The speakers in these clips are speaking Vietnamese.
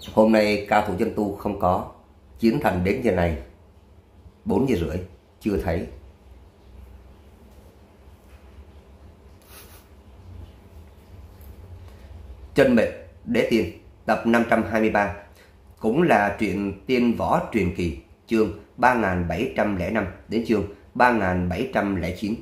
Hôm nay cao thủ chân tu không có. Chiến thần đến giờ này 4 giờ rưỡi chưa thấy. Chân mệnh đế tiên tập 523 cũng là truyện tiên võ truyền kỳ, chương 3705 đến chương 3709.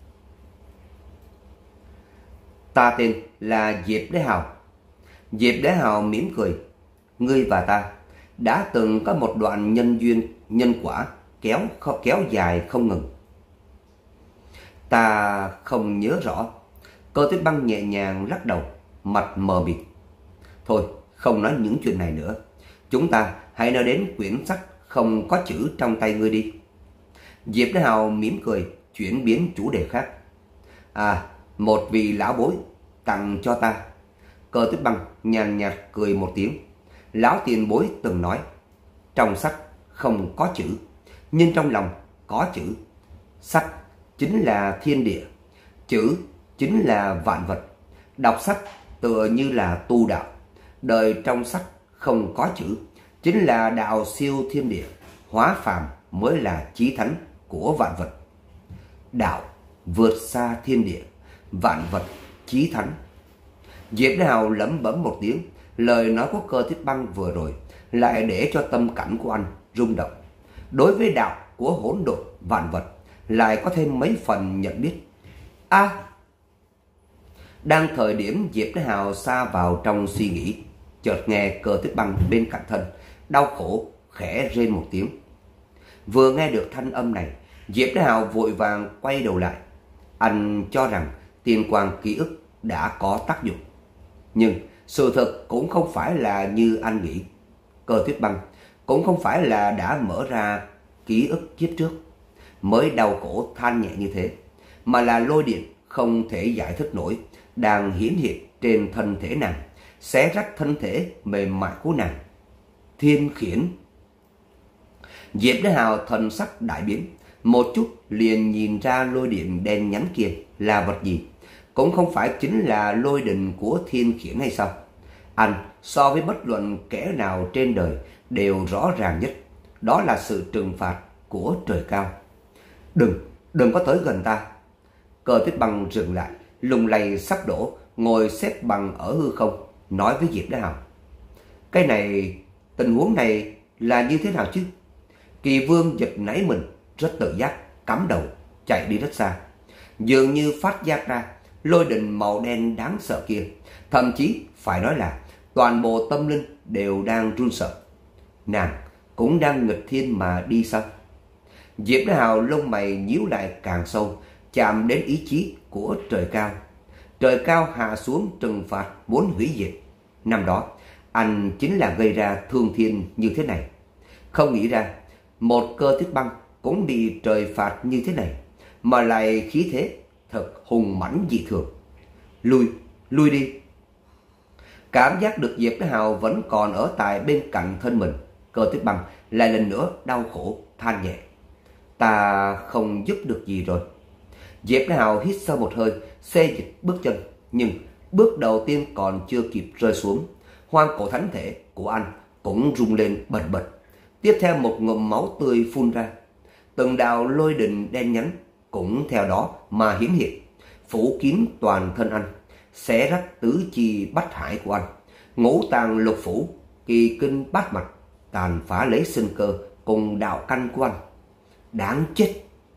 Ta tên là Diệp Đế Hào. Diệp Đế Hào mỉm cười. Ngươi và ta đã từng có một đoạn nhân duyên nhân quả kéo dài không ngừng. Ta không nhớ rõ. Cơ Tuyết Băng nhẹ nhàng lắc đầu, mặt mờ mịt. Thôi, không nói những chuyện này nữa. Chúng ta hãy nói đến quyển sách không có chữ trong tay ngươi đi. Diệp Đế Hào mỉm cười, chuyển biến chủ đề khác. Một vị lão bối tặng cho ta. Cơ Tuyết Băng nhàn nhạt cười một tiếng. Lão tiền bối từng nói, trong sách không có chữ, nhưng trong lòng có chữ. Sách chính là thiên địa, chữ chính là vạn vật. Đọc sách tựa như là tu đạo. Đời trong sách không có chữ, chính là đạo siêu thiên địa. Hóa phàm mới là chí thánh của vạn vật. Đạo vượt xa thiên địa, vạn vật chí thánh. Diệp Đế Hào lẩm bẩm một tiếng. Lời nói của Cơ Tuyết Băng vừa rồi lại để cho tâm cảnh của anh rung động. Đối với đạo của hỗn độn vạn vật lại có thêm mấy phần nhận biết. Đang thời điểm Diệp Đế Hào sa vào trong suy nghĩ, chợt nghe Cơ Tuyết Băng bên cạnh thân đau khổ khẽ rên một tiếng. Vừa nghe được thanh âm này, Diệp Đế Hào vội vàng quay đầu lại. Anh cho rằng tiên quang ký ức đã có tác dụng, nhưng sự thật cũng không phải là như anh nghĩ. Cơ Tuyết Băng cũng không phải là đã mở ra ký ức kiếp trước mới đau khổ than nhẹ như thế, mà là lôi điện không thể giải thích nổi đang hiển hiện trên thân thể nàng, xé rách thân thể mềm mại của nàng. Thiên khiển. Diệp Đế Hào thần sắc đại biến, một chút liền nhìn ra lôi điện đen nhánh kia là vật gì. Cũng không phải chính là lôi đình của thiên khiển hay sao? Anh so với bất luận kẻ nào trên đời đều rõ ràng nhất. Đó là sự trừng phạt của trời cao. Đừng có tới gần ta. Cơ Tuyết Băng dừng lại, lung lay sắp đổ, ngồi xếp bằng ở hư không, nói với Diệp Đế Hào. Cái này, tình huống này là như thế nào chứ? Kỳ Vương giật nảy mình, rất tự giác, cắm đầu, chạy đi rất xa. Dường như phát giác ra lôi đình màu đen đáng sợ kia. Thậm chí phải nói là toàn bộ tâm linh đều đang run sợ. Nàng cũng đang nghịch thiên mà đi sao? Diệp Đế Hào lông mày nhíu lại càng sâu, chạm đến ý chí của trời cao. Trời cao hạ xuống trừng phạt muốn hủy diệt. Năm đó anh chính là gây ra thương thiên như thế này. Không nghĩ ra một Cơ Tuyết Băng cũng bị trời phạt như thế này, mà lại khí thế thật hùng mãnh dị thường. Lui đi. Cảm giác được Diệp Đế Hào vẫn còn ở tại bên cạnh thân mình, Cơ Tuyết Băng lại lần nữa đau khổ than nhẹ. Ta không giúp được gì rồi. Diệp Đế Hào hít sâu một hơi, xê dịch bước chân, nhưng bước đầu tiên còn chưa kịp rơi xuống, hoang cổ thánh thể của anh cũng rung lên bần bật. Tiếp theo một ngụm máu tươi phun ra. Từng đạo lôi đình đen nhánh cũng theo đó mà hiển hiện, phủ kín toàn thân anh, xé rách tứ chi bách hải của anh. Ngũ tạng lục phủ, kỳ kinh bát mạch, tàn phá lấy sinh cơ cùng đạo canh của anh. Đáng chết.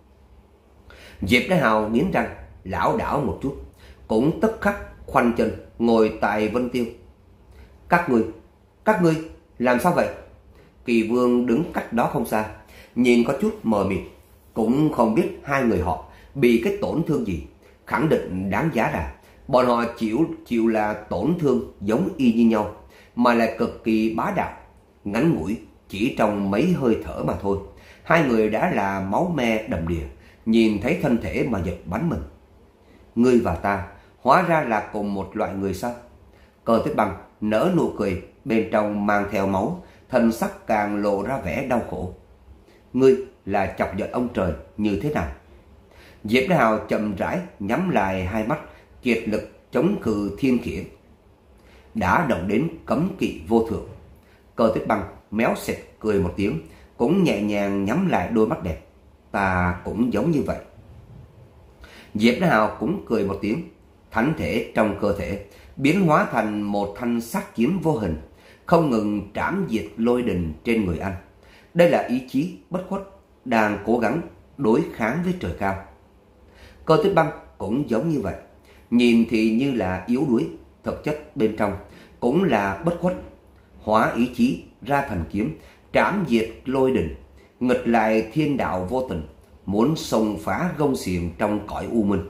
Diệp Đế Hào nghiến răng, lảo đảo một chút, cũng tức khắc khoanh chân ngồi tại Vân Tiêu. Các ngươi làm sao vậy? Kỳ Vương đứng cách đó không xa, nhìn có chút mờ mịt, cũng không biết hai người họ bị cái tổn thương gì. Khẳng định đáng giá là bọn họ chịu là tổn thương giống y như nhau, mà lại cực kỳ bá đạo. Ngắn ngủi chỉ trong mấy hơi thở mà thôi, hai người đã là máu me đầm đìa, nhìn thấy thân thể mà giật bắn mình. Ngươi và ta hóa ra là cùng một loại người sao? Cơ Tuyết Băng nở nụ cười bên trong mang theo máu, thân sắc càng lộ ra vẻ đau khổ. Ngươi là chọc giận ông trời như thế nào? Diệp Đế Hào chậm rãi nhắm lại hai mắt, kiệt lực chống cự thiên khiển. Đã động đến cấm kỵ vô thượng. Cơ Tuyết Băng méo xẹt cười một tiếng, cũng nhẹ nhàng nhắm lại đôi mắt đẹp. Ta cũng giống như vậy. Diệp Thái Hào cũng cười một tiếng. Thánh thể trong cơ thể biến hóa thành một thanh sắc kiếm vô hình, không ngừng trảm diệt lôi đình trên người anh. Đây là ý chí bất khuất đang cố gắng đối kháng với trời cao. Cơ Tuyết Băng cũng giống như vậy. Nhìn thì như là yếu đuối, thực chất bên trong cũng là bất khuất. Hóa ý chí ra thành kiếm, trảm diệt lôi đình, nghịch lại thiên đạo vô tình, muốn xông phá gông xiềng trong cõi u minh.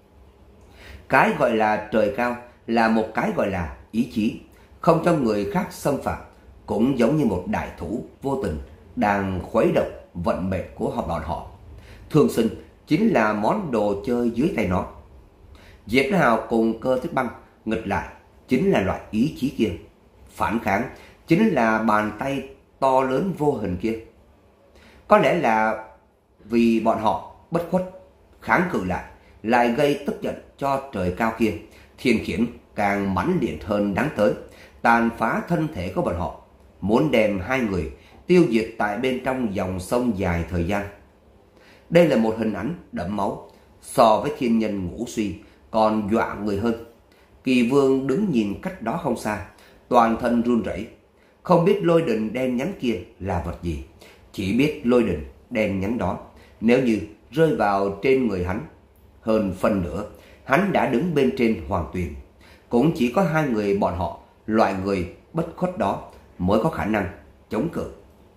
Cái gọi là trời cao là một cái gọi là ý chí, không cho người khác xâm phạm, cũng giống như một đại thủ vô tình đang khuấy động vận mệnh của bọn họ. Thương sinh chính là món đồ chơi dưới tay nó. Diệp Thái Hào cùng Cơ Tuyết Băng nghịch lại chính là loại ý chí kia, phản kháng chính là bàn tay to lớn vô hình kia. Có lẽ là vì bọn họ bất khuất, kháng cự lại gây tức giận cho trời cao kia, thiên khiển càng mãnh liệt hơn đáng tới, tàn phá thân thể của bọn họ, muốn đem hai người tiêu diệt tại bên trong dòng sông dài thời gian. Đây là một hình ảnh đẫm máu, so với thiên nhân ngũ suy còn dọa người hơn. Kỳ Vương đứng nhìn cách đó không xa, toàn thân run rẩy, không biết lôi đình đen nhánh kia là vật gì, chỉ biết lôi đình đen nhánh đó nếu như rơi vào trên người hắn, hơn phân nửa hắn đã đứng bên trên hoàng tuyền. Cũng chỉ có hai người bọn họ, loại người bất khuất đó, mới có khả năng chống cự.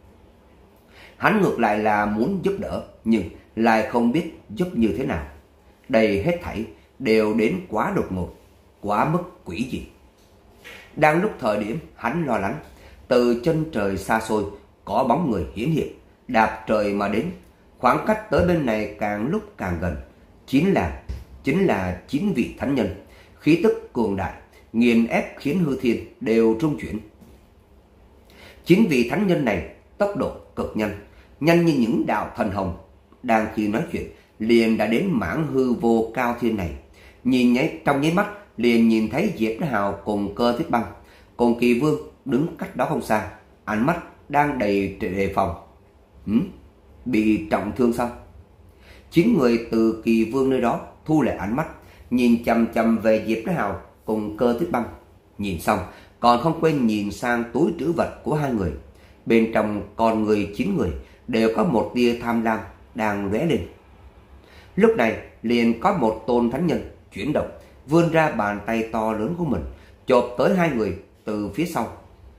Hắn ngược lại là muốn giúp đỡ, nhưng lại không biết giúp như thế nào. Đây hết thảy đều đến quá đột ngột, quá mức quỷ dị. Đang lúc thời điểm hắn lo lắng, từ chân trời xa xôi có bóng người hiển hiện, đạp trời mà đến. Khoảng cách tới bên này càng lúc càng gần. Chính là 9 vị thánh nhân, khí tức cường đại, nghiền ép khiến hư thiên đều rung chuyển. 9 vị thánh nhân này tốc độ cực nhanh, nhanh như những đạo thần hồng. Đang khi nói chuyện liền đã đến mảng hư vô cao thiên này. Trong nháy mắt liền nhìn thấy Diệp Thái Hào cùng Cơ Tuyết Băng cùng Kỳ Vương đứng cách đó không xa, ánh mắt đang đầy đề phòng. Bị trọng thương sao? 9 người từ Kỳ Vương nơi đó thu lại ánh mắt, nhìn chằm chằm về Diệp Thái Hào cùng Cơ Tuyết Băng. Nhìn xong còn không quên nhìn sang túi trữ vật của hai người. Bên trong con người 9 người đều có một tia tham lam đang lóe lên. Lúc này liền có một tôn thánh nhân chuyển động, vươn ra bàn tay to lớn của mình, chộp tới hai người từ phía sau.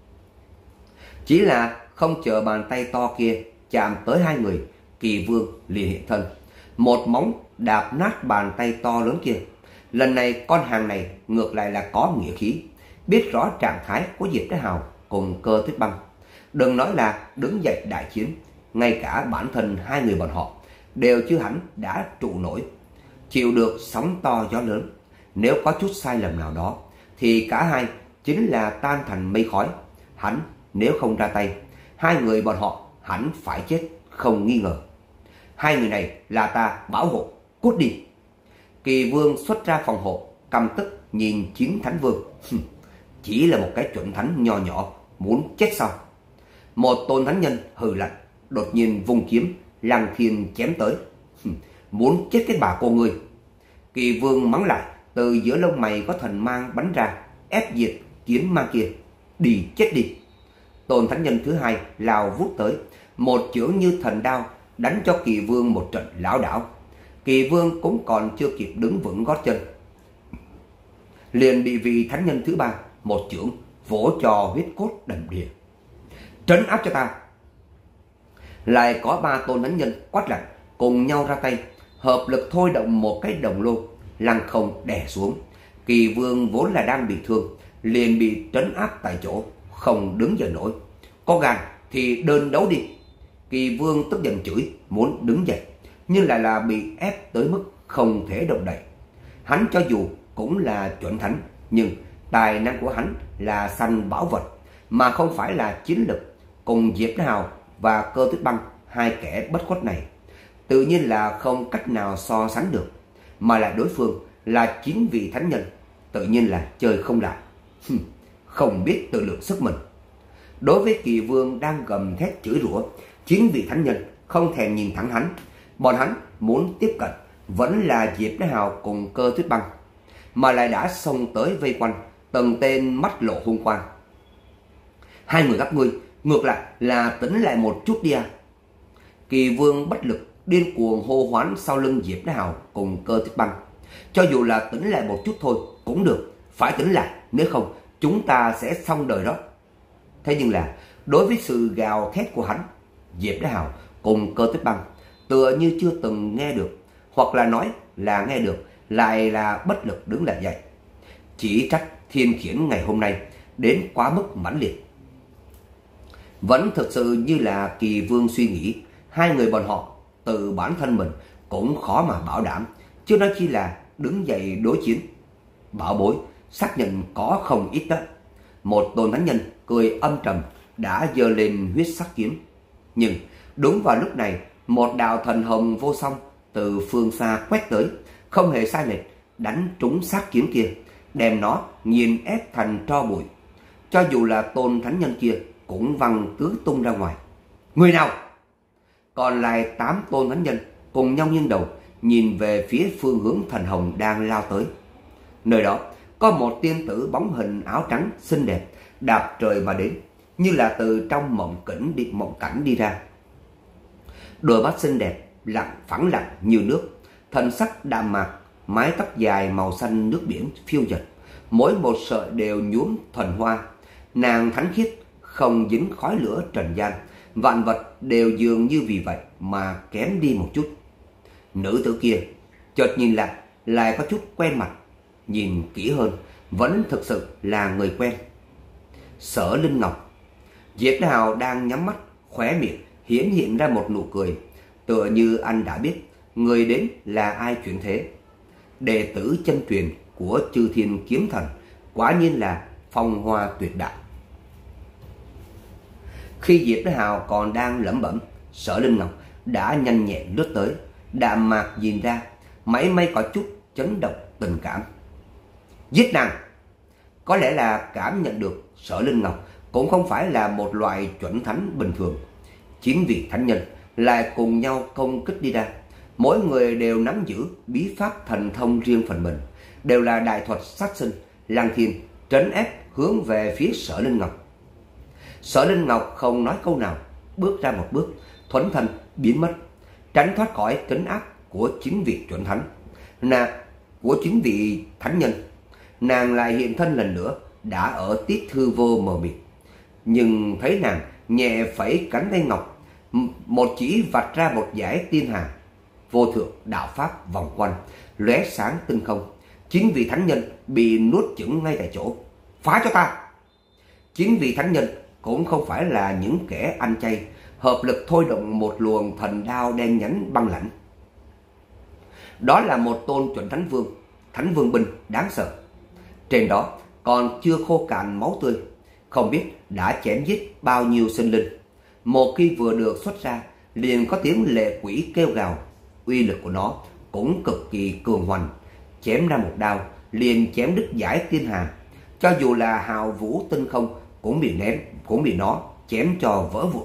Chỉ là không chờ bàn tay to kia chạm tới hai người, Kỳ Vương liền hiện thân, một móng đạp nát bàn tay to lớn kia. Lần này con hàng này ngược lại là có nghĩa khí, biết rõ trạng thái của Diệp Thái Hào cùng Cơ Tuyết Băng. Đừng nói là đứng dậy đại chiến, ngay cả bản thân hai người bọn họ đều chưa hẳn đã trụ nổi, chịu được sóng to gió lớn. Nếu có chút sai lầm nào đó thì cả hai chính là tan thành mây khói. Hắn nếu không ra tay, hai người bọn họ hẳn phải chết không nghi ngờ. Hai người này là ta bảo hộ, cút đi. Kỳ Vương xuất ra phòng hộ, căm tức nhìn 9 thánh vương. Chỉ là một cái chuẩn thánh nho nhỏ, muốn chết sao? Một tôn thánh nhân hừ lạnh, đột nhiên vung kiếm lăng thiên chém tới. Muốn chết cái bà cô ngươi. Kỳ Vương mắng lại, từ giữa lông mày có thần mang bắn ra, ép diệt kiếm mang kia. Đi chết đi. Tôn thánh nhân thứ hai lao vút tới, một chưởng như thần đao đánh cho Kỳ Vương một trận lảo đảo. Kỳ Vương cũng còn chưa kịp đứng vững gót chân, liền bị vị thánh nhân thứ ba một chưởng vỗ cho huyết cốt đầm đìa. Trấn áp cho ta. Lại có 3 tôn thánh nhân quát lạnh, cùng nhau ra tay, hợp lực thôi động một cái đồng lô, lăng không đè xuống. Kỳ Vương vốn là đang bị thương, liền bị trấn áp tại chỗ, không đứng dậy nổi. Có gan thì đơn đấu đi. Kỳ Vương tức giận chửi, muốn đứng dậy, nhưng lại là bị ép tới mức không thể động đậy. Hắn cho dù cũng là chuẩn thánh, nhưng tài năng của hắn là săn bảo vật, mà không phải là chiến lực. Cùng Diệp Thái Hào và Cơ Tuyết Băng, hai kẻ bất khuất này, tự nhiên là không cách nào so sánh được. Mà lại đối phương là 9 vị thánh nhân, tự nhiên là chơi không lại. Không biết tự lượng sức mình. Đối với Kỳ Vương đang gầm thét chửi rủa, 9 vị thánh nhân không thèm nhìn thẳng hắn. Bọn hắn muốn tiếp cận vẫn là Diệp Thái Hào cùng Cơ Tuyết Băng, mà lại đã xông tới vây quanh, từng tên mắt lộ hung quang. Hai người các ngươi ngược lại là tỉnh lại một chút đi à. Kỳ Vương bất lực điên cuồng hô hoán sau lưng Diệp Thái Hào cùng Cơ Tuyết Băng. Cho dù là tỉnh lại một chút thôi cũng được, phải tỉnh lại, nếu không chúng ta sẽ xong đời đó. Thế nhưng là đối với sự gào thét của hắn, Diệp Thái Hào cùng Cơ Tuyết Băng tựa như chưa từng nghe được, hoặc là nói là nghe được lại là bất lực đứng lại dậy. Chỉ trách thiên khiển ngày hôm nay đến quá mức mãnh liệt. Vẫn thực sự như là Kỳ Vương suy nghĩ, hai người bọn họ từ bản thân mình cũng khó mà bảo đảm, chứ nói chi là đứng dậy đối chiến. Bảo bối xác nhận có không ít đó. Một tôn thánh nhân cười âm trầm đã giơ lên huyết sắc kiếm. Nhưng đúng vào lúc này, một đạo thần hồng vô song từ phương xa quét tới, không hề sai lệch đánh trúng sát kiếm kia, đem nó nghiền ép thành tro bụi. Cho dù là tôn thánh nhân kia cũng văng tứ tung ra ngoài. Người nào? Còn lại 8 tôn thánh nhân cùng nhau nghiêng đầu nhìn về phía phương hướng thần hồng đang lao tới. Nơi đó có một tiên tử bóng hình áo trắng xinh đẹp đạp trời mà đến, như là từ trong mộng cảnh đi ra. Đôi mắt xinh đẹp phẳng lặng như nước, thần sắc đạm mạc, mái tóc dài màu xanh nước biển phiêu dật, mỗi một sợi đều nhuốm thuần hoa. Nàng thánh khiết không dính khói lửa trần gian, vạn vật đều dường như vì vậy mà kém đi một chút. Nữ tử kia chợt nhìn lại có chút quen mặt, nhìn kỹ hơn vẫn thực sự là người quen. Sở Linh Ngọc. Diệp Thái Hào đang nhắm mắt, khóe miệng hiện ra một nụ cười, tựa như anh đã biết người đến là ai chuyển thế. Đệ tử chân truyền của Chư Thiên Kiếm Thần, quả nhiên là phong hoa tuyệt đại. Khi Diệp Thái Hào còn đang lẩm bẩm, Sở Linh Ngọc đã nhanh nhẹn lướt tới, đạm mạc nhìn ra, mảy may có chút chấn động tình cảm. Giết nàng! Có lẽ là cảm nhận được Sở Linh Ngọc cũng không phải là một loại chuẩn thánh bình thường. 9 vị thánh nhân lại cùng nhau công kích đi ra. Mỗi người đều nắm giữ bí pháp thần thông riêng phần mình, đều là đại thuật sát sinh, lăng thiên, trấn ép hướng về phía Sở Linh Ngọc. Sở Linh Ngọc không nói câu nào, bước ra một bước, thuấn thân biến mất, tránh thoát khỏi trấn áp của 9 vị chuẩn thánh, của 9 vị thánh nhân. Nàng lại hiện thân lần nữa, đã ở Tiết Thư Vô mờ mịt. Nhưng thấy nàng nhẹ phẩy cánh tay ngọc, một chỉ vạch ra một dải tiên hà, vô thượng đạo pháp vòng quanh, lóe sáng tinh không. 9 vị thánh nhân bị nuốt chửng ngay tại chỗ. Phá cho ta! 9 vị thánh nhân cũng không phải là những kẻ ăn chay, hợp lực thôi động một luồng thần đao đen nhánh băng lãnh. Đó là một tôn chuẩn thánh vương binh đáng sợ. Trên đó còn chưa khô cạn máu tươi, không biết đã chém giết bao nhiêu sinh linh. Một khi vừa được xuất ra, liền có tiếng lệ quỷ kêu gào. Uy lực của nó cũng cực kỳ cường hoành, chém ra một đao liền chém đứt dải tiên hà. Cho dù là hào vũ tinh không cũng bị nó chém cho vỡ vụn.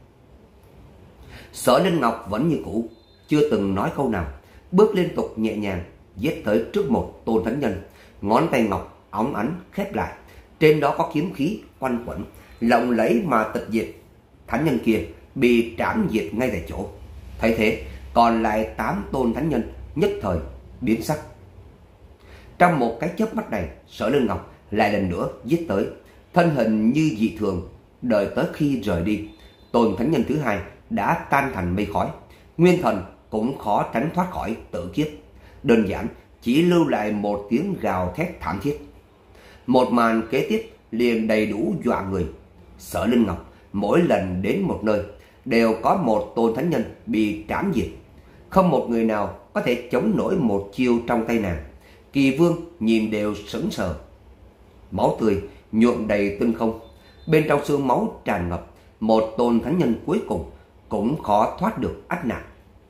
Sở Linh Ngọc vẫn như cũ, chưa từng nói câu nào, bước liên tục nhẹ nhàng giết tới trước một tôn thánh nhân. Ngón tay ngọc óng ánh khép lại, trên đó có kiếm khí quanh quẩn, lộng lẫy mà tịch diệt. Thánh nhân kia bị trảm diệt ngay tại chỗ. Thấy thế, còn lại 8 tôn thánh nhân nhất thời biến sắc. Trong một cái chớp mắt này, Sở Linh Ngọc lại lần nữa giết tới, thân hình như dị thường. Đợi tới khi rời đi, tôn thánh nhân thứ hai đã tan thành mây khói, nguyên thần cũng khó tránh thoát khỏi tự kiếp, đơn giản chỉ lưu lại một tiếng gào thét thảm thiết. Một màn kế tiếp liền đầy đủ dọa người. Sở Linh Ngọc mỗi lần đến một nơi đều có một tôn thánh nhân bị trảm diệt, không một người nào có thể chống nổi một chiêu trong tay nàng. Kỳ Vương nhìn đều sững sờ. Máu tươi nhuộm đầy tinh không, bên trong xương máu tràn ngập, một tôn thánh nhân cuối cùng cũng khó thoát được ách nạn.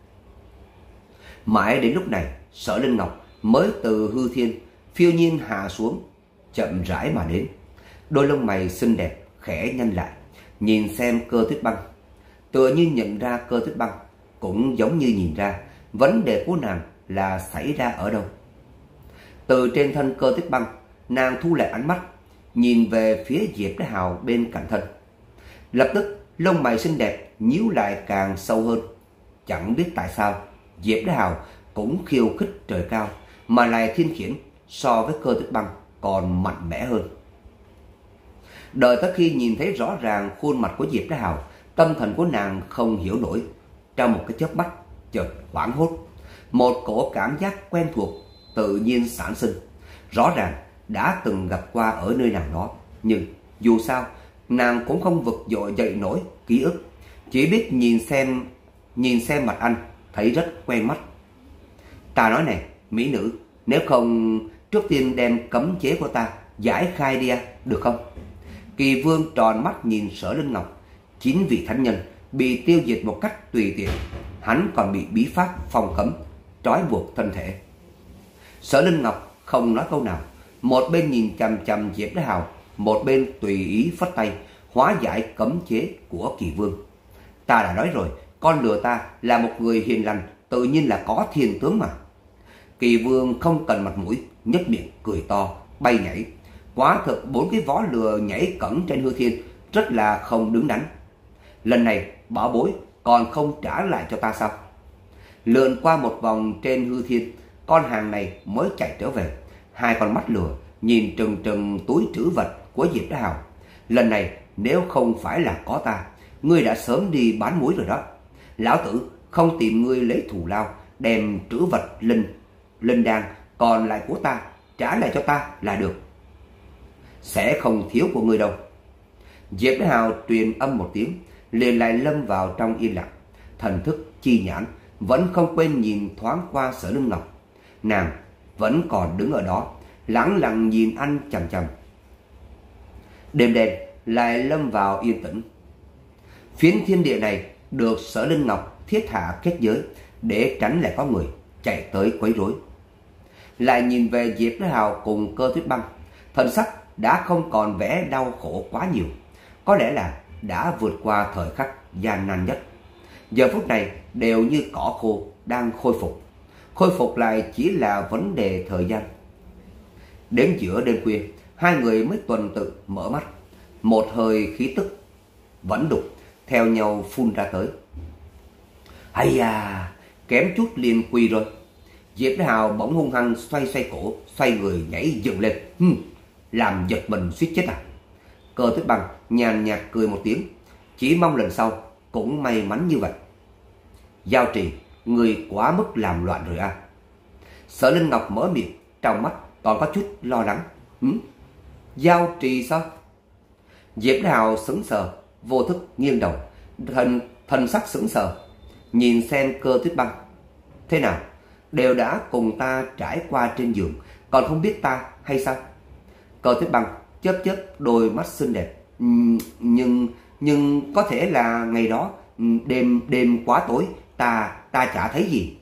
Mãi đến lúc này, Sở Linh Ngọc mới từ hư thiên phiêu nhiên hạ xuống, chậm rãi mà đến. Đôi lông mày xinh đẹp khẽ nhăn lại, nhìn xem Cơ Tuyết Băng. Tựa như nhận ra Cơ Tuyết Băng, cũng giống như nhìn ra vấn đề của nàng là xảy ra ở đâu. Từ trên thân Cơ Tuyết Băng, nàng thu lại ánh mắt, nhìn về phía Diệp Đế Hào bên cạnh thân. Lập tức lông mày xinh đẹp nhíu lại càng sâu hơn. Chẳng biết tại sao Diệp Đế Hào cũng khiêu khích trời cao, mà lại thiên khiển so với Cơ Tuyết Băng còn mạnh mẽ hơn. Đợi tới khi nhìn thấy rõ ràng khuôn mặt của Diệp Đế Hào, tâm thần của nàng không hiểu nổi. Trong một cái chớp mắt chợt hoảng hốt, một cổ cảm giác quen thuộc tự nhiên sản sinh. Rõ ràng đã từng gặp qua ở nơi nào đó, nhưng dù sao nàng cũng không vực dội dậy nổi ký ức. Chỉ biết nhìn xem mặt anh thấy rất quen mắt. Ta nói này, mỹ nữ, nếu không trước tiên đem cấm chế của ta giải khai đi được không? Kỳ Vương tròn mắt nhìn Sở Linh Ngọc. 9 vị thánh nhân bị tiêu diệt một cách tùy tiện, hắn còn bị bí pháp phong cấm, trói buộc thân thể. Sở Linh Ngọc không nói câu nào, một bên nhìn chằm chằm Diệp Đế Hào, một bên tùy ý phất tay hóa giải cấm chế của Kỳ Vương. Ta đã nói rồi, con lừa ta là một người hiền lành, tự nhiên là có thiên tướng mà. Kỳ Vương không cần mặt mũi, nhếch miệng cười to, bay nhảy. Quả thực 4 cái vó lừa nhảy cẫng trên hư thiên rất là không đứng đắn. Lần này bảo bối còn không trả lại cho ta sao? Lượn qua một vòng trên hư thiên, con hàng này mới chạy trở về. Hai con mắt lừa nhìn trừng trừng túi trữ vật của Diệp Đế Hào. Lần này nếu không phải là có ta, ngươi đã sớm đi bán muối rồi đó. Lão tử không tìm ngươi lấy thù lao, đem trữ vật linh đan còn lại của ta trả lại cho ta là được. Sẽ không thiếu của ngươi đâu. Diệp Đế Hào truyền âm một tiếng, liền lại lâm vào trong yên lặng. Thần thức chi nhãn vẫn không quên nhìn thoáng qua Sở Linh Ngọc. Nàng vẫn còn đứng ở đó, lẳng lặng nhìn anh chằm chằm. Đêm đen lại lâm vào yên tĩnh. Phiến thiên địa này được Sở Linh Ngọc thiết hạ kết giới để tránh lại có người chạy tới quấy rối. Lại nhìn về Diệp Đế Hào cùng Cơ Tuyết Băng, thần sắc đã không còn vẻ đau khổ quá nhiều. Có lẽ là đã vượt qua thời khắc gian nan nhất. Giờ phút này đều như cỏ khô đang khôi phục. Khôi phục lại chỉ là vấn đề thời gian. Đến giữa đêm khuya, hai người mới tuần tự mở mắt. Một hơi khí tức vẫn đục theo nhau phun ra tới. Hay da, kém chút liền quỳ rồi. Diệp Đế Hào bỗng hung hăng xoay cổ, xoay người nhảy dựng lên. Làm giật mình suýt chết à? Cơ Tuyết Băng nhàn nhạt cười một tiếng, chỉ mong lần sau cũng may mắn như vậy. Giao Trì, người quá mức làm loạn rồi à? Sở Linh Ngọc mở miệng, trong mắt còn có chút lo lắng. Giao Trì sao? Diệp Đế Hào sững sờ, vô thức nghiêng đầu, thần sắc sững sờ, nhìn xem Cơ Tuyết Băng. Thế nào, đều đã cùng ta trải qua trên giường, còn không biết ta hay sao? Cơ Tuyết Băng chớp chớp đôi mắt xinh đẹp. Nhưng có thể là ngày đó đêm quá tối ta chả thấy gì.